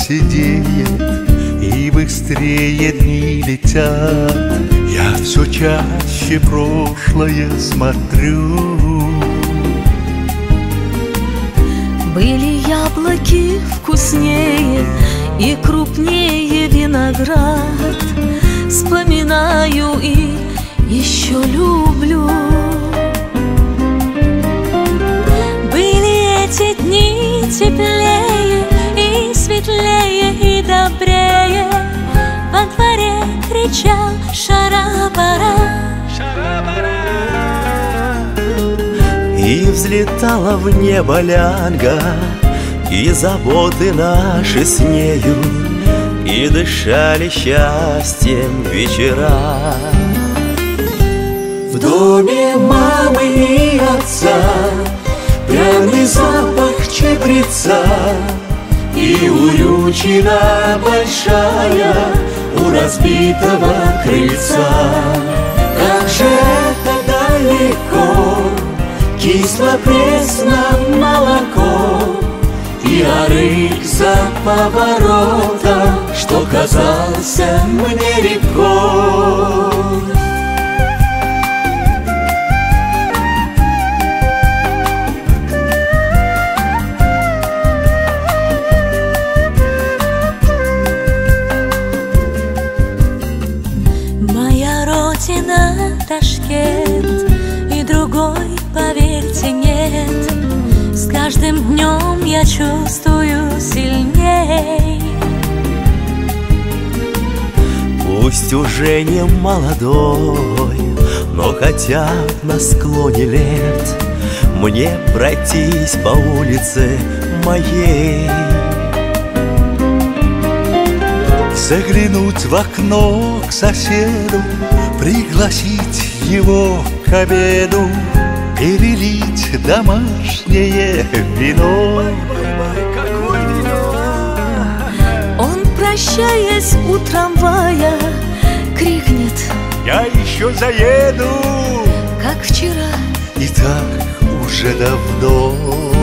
сидеет, и быстрее дни летят. Я все чаще прошлое смотрю. Были яблоки вкуснее и крупнее виноград. Вспоминаю и еще люблю. Были эти дни теплее и светлее и добрее. Во дворе кричал шарабара, шарабара. И взлетала в небо лянга, и заботы наши с нею, и дышали счастьем вечера. В доме мамы и отца пряный запах чабреца, и урючина большая у разбитого крыльца. Как же это далеко, кисло-пресно молоко, и арык за поворотом, что казался мне рекой. Моя родина Ташкент, и другой, поверьте, нет. С каждым днем я чувствую сильней. Пусть уже не молодой, но хотя б на склоне лет мне пройтись по улице моей. Заглянуть в окно к соседу, пригласить его к обеду, перелить домашнее вино. Какое вино! Он, прощаясь у трамвая, крикнет: Я еще заеду, как вчера. и так уже давно.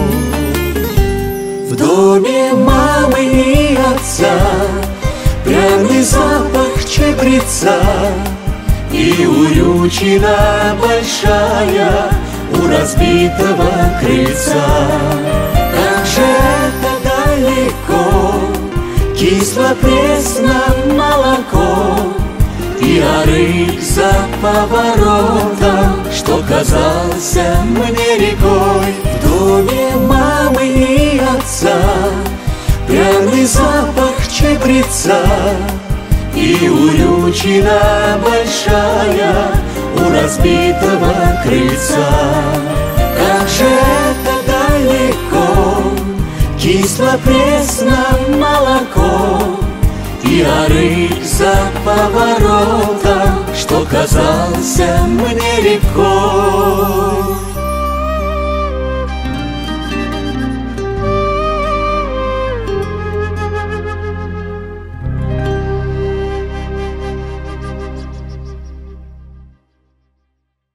В доме мамы и отца пряный запах чабреца, и урючина большая у разбитого крыльца. Как же это далеко, кисло-пресно молоко, и арык за поворотом, что казался мне рекой. В доме мамы и отца пряный запах чабреца, и урючина большая у разбитого крыльца. Как же это далеко, кисло-пресно молоко, и арык за поворотом, что казался мне рекой.